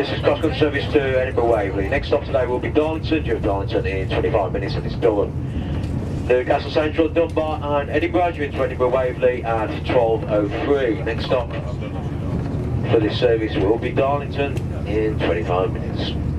This is cross-country service to Edinburgh Waverley. Next stop today will be Darlington, due to Darlington in 25 minutes and it's done. Newcastle Central, Dunbar and Edinburgh, due to Edinburgh Waverley at 12:03. Next stop for this service will be Darlington in 25 minutes.